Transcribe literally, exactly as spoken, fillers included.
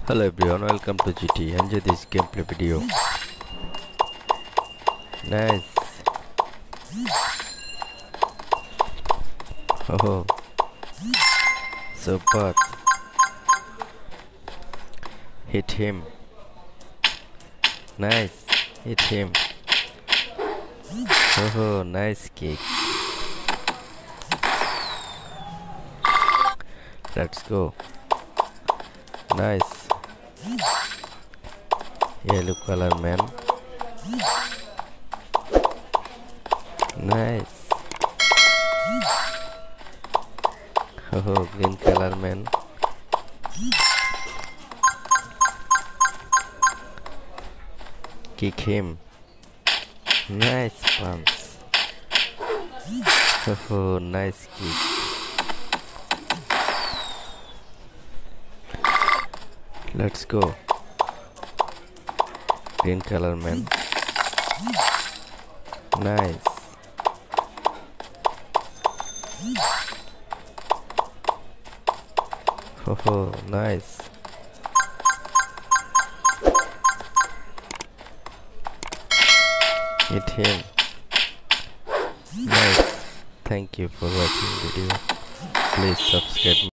Hello everyone, welcome to G T. Enjoy this gameplay video. Nice. Oh, super. Hit him. Nice. Hit him. Oh, nice kick. Let's go. Nice. Yellow color man. Nice. Oh, green color man. Kick him. Nice punch. Oh, nice kick. Let's go. Green color man. Nice. Oh, nice. Hit him. Nice. Thank you for watching video. Please subscribe.